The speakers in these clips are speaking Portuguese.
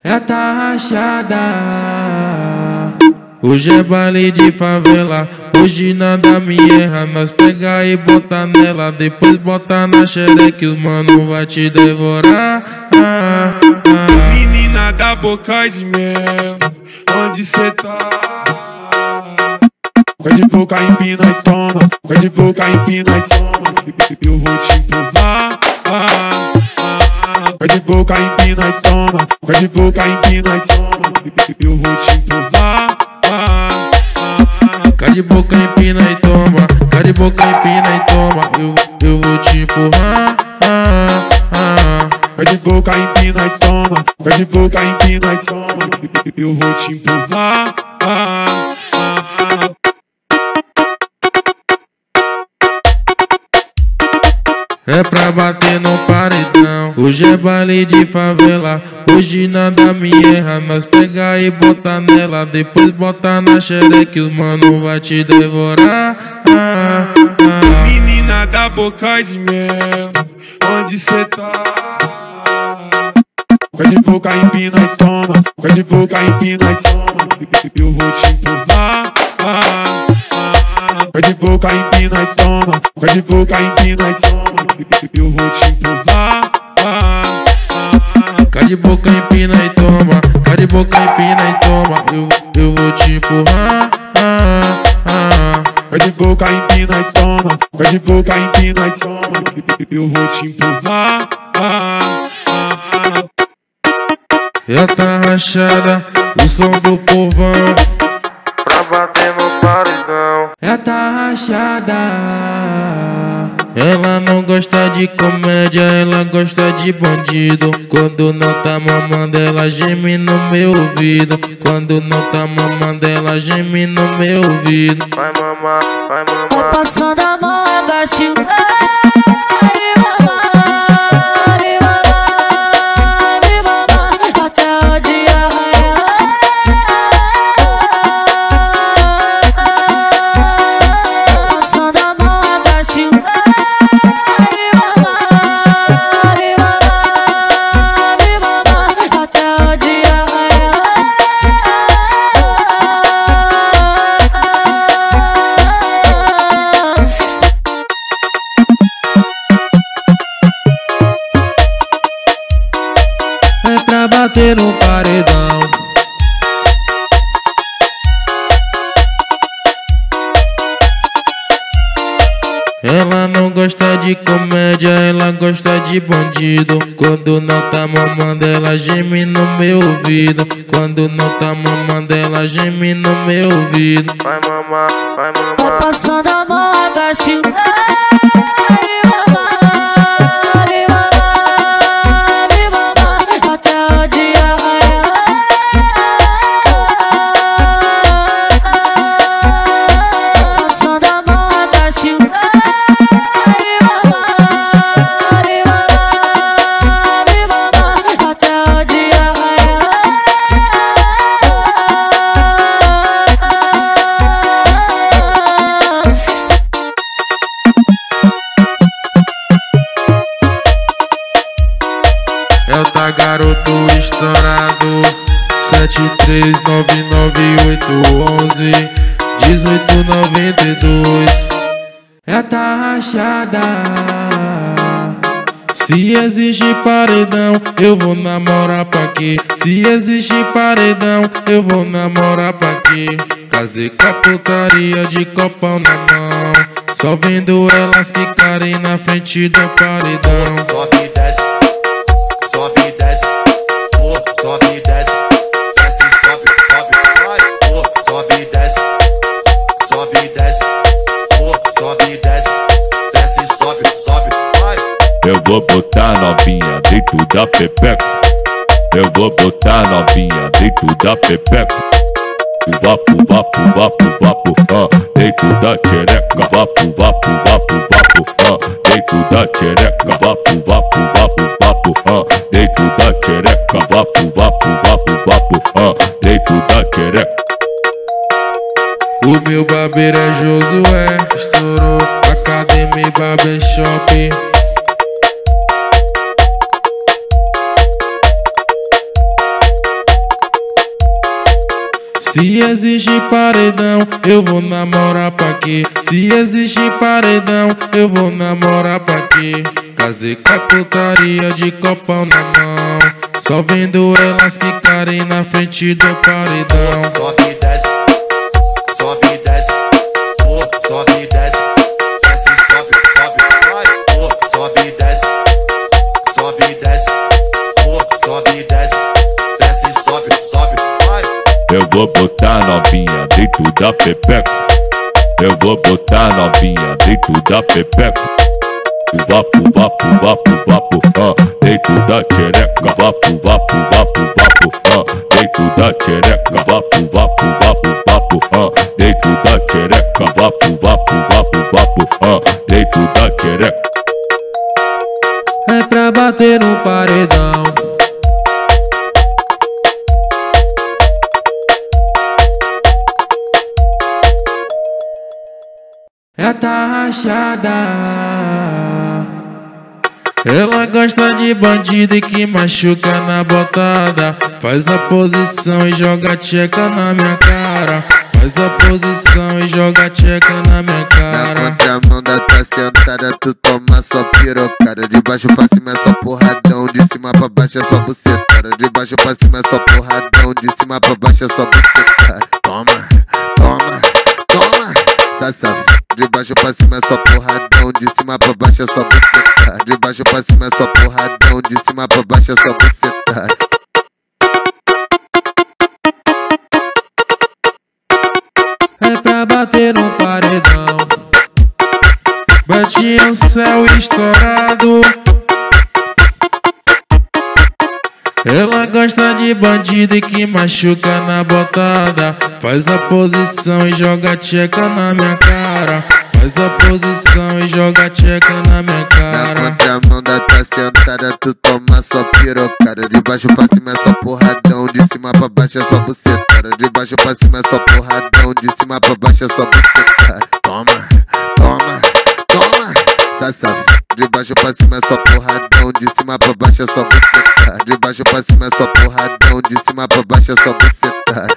Já tá rachada. Hoje é baile de favela, hoje nada me erra. Nós pega e bota nela, depois bota na xereque, os mano vai te devorar. Menina da boca de mel, onde cê tá? Vai de boca, empina e toma. Vai de boca, empina e toma. Eu vou te empurrar. Vai de boca, empina e toma. Vai de boca, empina e toma. Eu vou te empurrar. Cai de boca, empina e toma. Cai de boca, empina e toma. Eu vou te empurrar. Vai de boca, empina e toma. Vai de boca, empina e toma. Eu vou te empurrar. É pra bater no paredão. Hoje é baile de favela, hoje nada me erra. Nós pega e bota nela, depois bota na xereque, os mano vai te devorar. Menina da boca de mel, onde cê tá? Vai de boca, empina e toma. Vai de boca, empina e toma. Eu vou te empurrar. Vai de boca, empina e toma. Vai de boca, empina e toma. Eu vou te empurrar. Cai de boca, empina e toma. Cai de boca, empina e toma. Eu vou te empurrar. Vai de boca, empina e toma. Vai de boca, empina e toma. Eu vou te empurrar. Já tá rachada, o som do povão, pra bater no paredão. Já tá rachada. Ela não gosta de comédia, ela gosta de bandido. Quando não tá mamando, ela geme no meu ouvido. Quando não tá mamando, ela geme no meu ouvido. Vai mamar, vai mamar. Vai passando a mão abaixo. É pra bater no paredão. Ela não gosta de comédia, ela gosta de bandido. Quando não tá mamando, ela geme no meu ouvido. Quando não tá mamando, ela geme no meu ouvido. Vai mamar, vai mamar. Vai passando a mão abaixo. É o tá garoto estourado, 73998111892. Já tá rachada. Se existe paredão, eu vou namorar pra quê? Se existe paredão, eu vou namorar pra quê? Casei com a putaria de copão na mão, só vendo elas ficarem na frente do paredão. Sobe e desce, sobe e desce, oh, sobe e desce, desce, sobe, sobe, vai, oh, sobe e desce, sobe e desce, oh, sobe e desce, desce, sobe, sobe, vai. Eu vou botar novinha dentro da pepeca. Eu vou botar novinha dentro da pepeca. Vapo, vapo, vapo, vapo, dentro da xereca. Vapo, vapo, vapo, vapo, dentro da xereca. Vapo, vapo, vapo, vapo, dentro da xereca. Vapo, vapo, vapo, vapo, dentro da xereca. O meu barbeiro é Josué, estourou Academy Barbershop. Se existe paredão, eu vou namorar pra quê? Se existe paredão, eu vou namorar pra quê? Casei com a putaria de copão na mão, só vendo elas ficarem na frente do paredão. Sobe e desce, sobe e desce, oh, sobe e desce, desce, sobe, sobe, vai, oh, sobe e desce, sobe e desce, oh, sobe e desce, desce, sobe, sobe, vai. Eu vou botar novinha dentro da pepeca. Eu vou botar novinha dentro da pepeca. Vapo, vapo, vapo, vapo, dentro da xereca. Vapo, vapo, vapo, vapo, dentro da xereca. Vapo, vapo, vapo, vapo, dentro da xereca. Vapo, vapo, vapo, vapo, dentro da xereca. É pra bater no paredão. É tá rachada. Ela gosta de bandido e que machuca na botada. Faz a posição e joga tcheca na minha cara. Faz a posição e joga tcheca na minha cara. Na contramão da tua sentada, tu toma só pirocada. De baixo pra cima é só porradão, de cima pra baixo é só bucetada. De baixo pra cima é só porradão, de cima pra baixo é só bucetada. Toma, toma, toma, sassafada. De baixo pra cima é só porradão, de cima pra baixo é só bucetada. De baixo pra cima é só porradão, de cima pra baixo é só bucetada. É pra bater no paredão. Bati o céu estourado. Ela gosta de bandido e que machuca na botada. Faz a posição e joga tcheca na minha cara. Faz a posição e joga tcheca na minha cara. Na contramão da tua sentada, tu toma só pirocada. De baixo pra cima é só porradão, de cima pra baixo é só bucetada. De baixo pra cima é só porradão, de cima pra baixo é só bucetada. Toma, toma, toma, sassafada. De baixo pra cima é só porradão, de cima pra baixo é só bucetada. De baixo pra cima é só porradão, de cima pra baixo é só bucetada.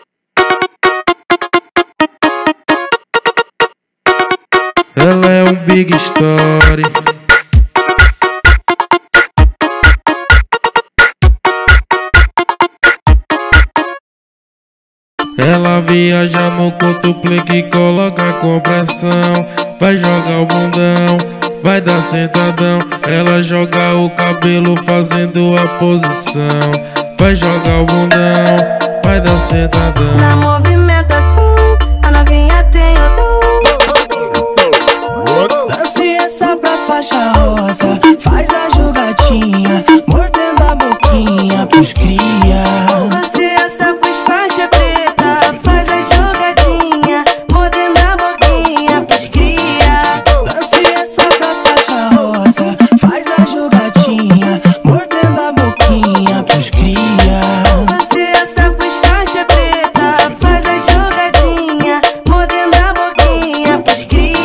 Ela é um big story. Ela viaja no quintuple que coloca compressão. Vai jogar o bundão, vai dar sentadão. Ela joga o cabelo fazendo a posição. Vai jogar o bundão, vai dar sentadão. Na movimentação, a novinha tem o dom. Lance essa pra faixa rosa, faz a jogatinha, mordendo a boquinha pros cria. Lance essa pros faixa preta, faz a jogadinha, mordendo a boquinha pros cria. Lance essa pra faixa rosa, faz a jogatinha, mordendo a boquinha pros cria. Lance essa pros faixa preta, faz a jogadinha, mordendo a boquinha pros cria.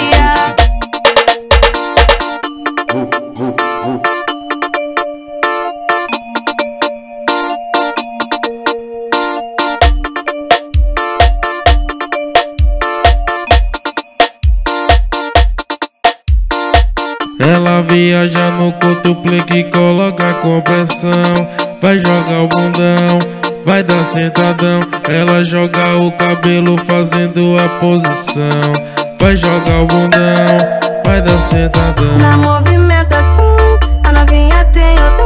Ela viaja no quintuple que coloca compressão. Vai jogar o bundão, vai dar sentadão. Ela joga o cabelo fazendo a posição. Vai jogar o bundão, vai dar sentadão. Na movimentação, a novinha tem o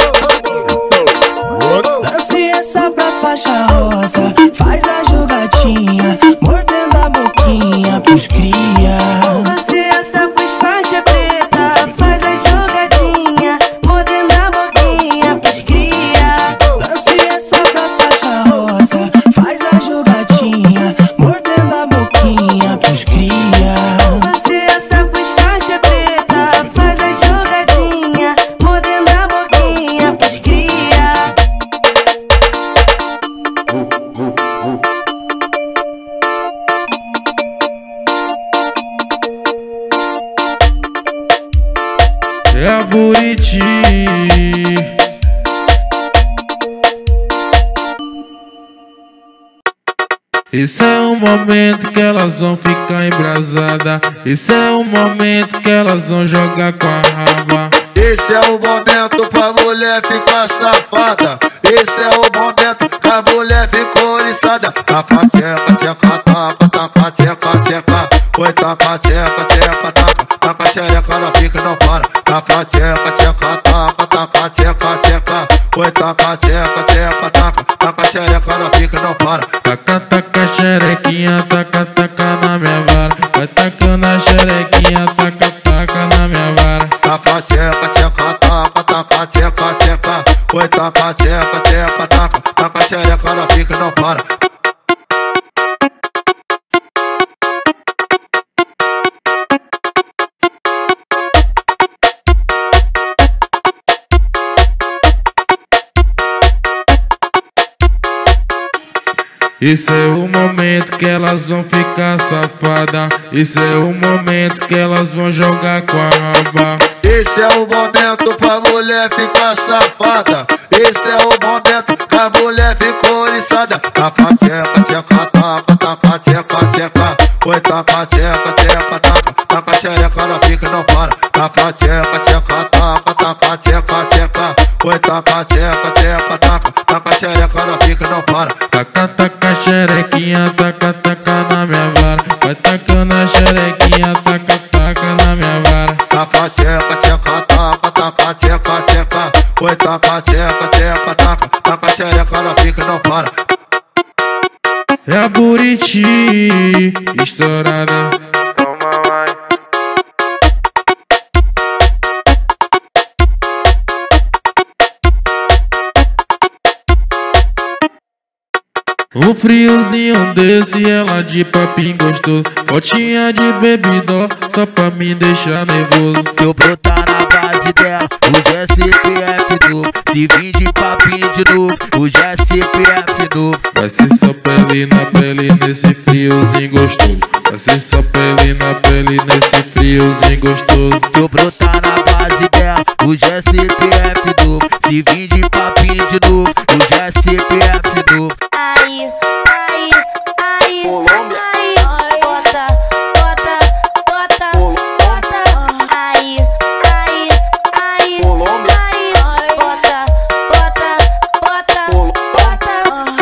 dom. Lance essa pra faixa rosa, faz a jogatinha, mordendo a boquinha pros cria. Lance essa pros faixa preta, faz a jogadinha, mordendo a boquinha pros cria. Lance essa pra faixa rosa, faz a jogatinha, mordendo a boquinha pros cria. Lance essa pros faixa preta, faz a jogadinha, mordendo a boquinha pros cria. Esse é o momento que elas vão ficar embrasadas. Esse é o momento que elas vão jogar com a raba. Esse é o momento pra mulher ficar safada. Esse é o momento que a mulher ficou oriçada. Taca, tcheca, tcheca, taca, taca, tcheca, tcheca. Oi, taca, tcheca, tcheca, taca. Taca, tcheca, não fica, não para. Taca, tcheca, tcheca, taca, taca, tcheca, tcheca. Oi, taca, tcheca, tcheca, taca. Taca, tcheca, não fica, não para. Taca, taca, xerequinha, taca, taca na minha vara. Vai tacando a xerequinha, taca, taca na minha vara. Taca, tcheca, tcheca, taca, taca, tcheca, tcheca. Oi, taca, tcheca, tcheca, taca. Taca, tcheca, não fica, não para. Esse é o momento que elas vão ficar safada. Esse é o momento que elas vão jogar com a raba. Esse é o momento pra mulher ficar safada. Esse é o momento que a mulher ficou oriçada. Taca, tcheca, tcheca, taca, taca, tcheca, tcheca. Oi, taca, tcheca, tcheca, taca. Taca, tcheca, não fica, não para. Taca, tcheca, tcheca, taca, taca, tcheca, tcheca. Oi, taca, tcheca, tcheca, taca. Taca, tcheca, não fica, não para. Taca, taca, xerequinha, taca, taca na minha vara. Vai tacando a xerequinha, taca, taca na minha vara. Taca, tcheca, tcheca, taca, taca, tcheca, tcheca. Oi, taca, tcheca, tcheca, taca. Taca, tcheca, não fica, não para. É a Buriti estourada. Toma, vai. Um friozinho desse, ela de papinho gostoso. Potinha de bebidó, só pra me deixar nervoso. Eu brotar na base dela, hoje é CPF novo. Se vim de papinho de novo, hoje é CPF novo. Vai ser só pele na pele nesse friozinho gostoso. Vai ser só pele na pele nesse friozinho gostoso. Eu brotar na base dela, hoje é CPF novo. Se vim de papinho de novo, hoje é CPF novo. Aí, aí, aí, aí, bota, bota, bota, bota. Aí, aí, aí, aí, bota, bota, bota, bota.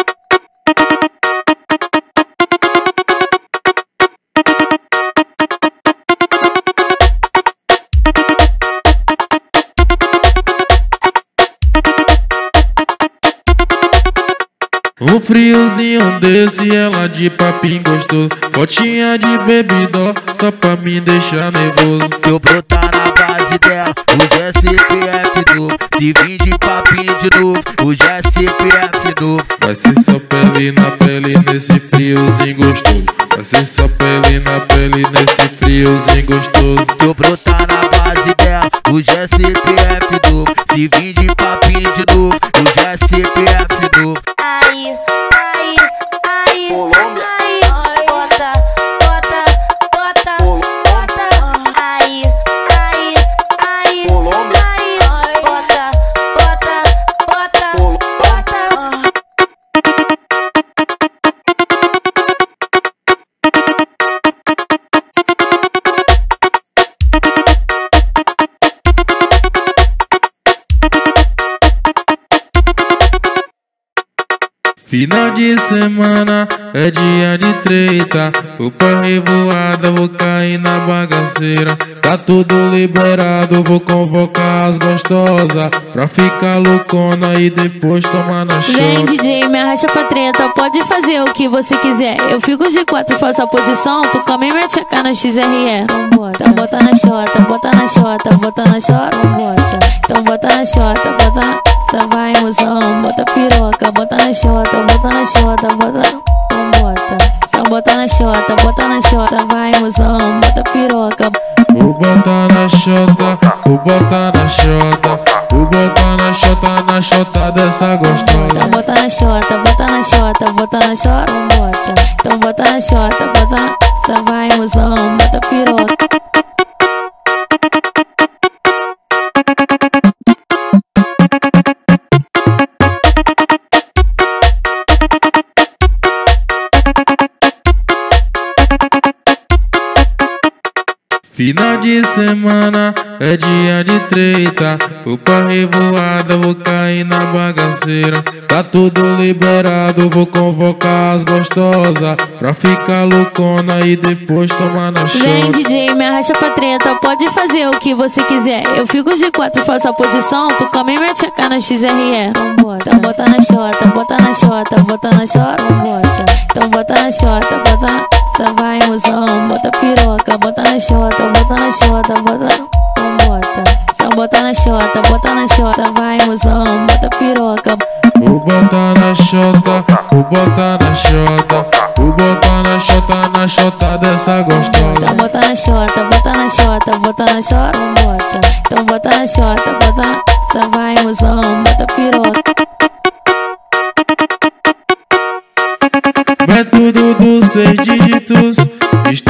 Um friozinho desse, ela de papinho gostoso. Potinha de bebidó, só pra me deixar nervoso. Eu brotar na base dela, hoje é CPF novo. Se vim de papinho de novo, hoje é CPF novo. Vai ser só pele na pele nesse friozinho gostoso. Vai ser só pele na pele nesse friozinho gostoso. Eu brotar na base dela, hoje é CPF novo. Se vim de papinho de novo, hoje é CPF novo. Aí, aí, aí, aí, bota, bota, bota, bota. Aí, aí, aí, aí, bota, bota, bota, bota. Final de semana é dia de treta. Vou pra revoada, vou cair na bagaceira. Tá tudo liberado, vou convocar as gostosas pra ficar loucona e depois tomar na Vem chota. DJ, me arrasta pra treta, pode fazer o que você quiser. Eu fico de quatro, faço a posição, tu come e mete a cara na XRE. Então bota na xota, bota na xota, bota na xota, bota. Então bota na xota, bota na... Só vai, mozão, bota piroca, bota na xota, bota na xota, bota. Então bota. Então bota na xota, bota na xota, vai, mozão, bota piroca. Vou botar na xota, vou botar na xota. Vou botar na xota dessa gostosa. Então bota na xota, bota na xota, bota na xota, bota. Então bota na xota, bota na... Só vai, mozão, bota piroca. Thank you. Final de semana é dia de treta. Vou pra revoada, vou cair na bagaceira. Tá tudo liberado, vou convocar as gostosas pra ficar loucona e depois tomar na chota. Vem DJ, me arrasta pra treta, pode fazer o que você quiser. Eu fico de 4, faço a posição, tu come e mete a cara na XRE. Então bota na xota, bota na xota, bota na xota. Então bota na xota, bota na... Só vai, mozão, bota piroca, bota na xota, bota na xota, bota. Então bota. Então bota na xota, bota na xota, vai, mozão, bota piroca. Vou botar na xota, vou botar na xota, vou botar na xota dessa gostosa. Então bota na xota, bota na xota, bota na xota. Então bota na xota, bota na... Só vai, mozão, bota piroca. Método dos 6 dígitos,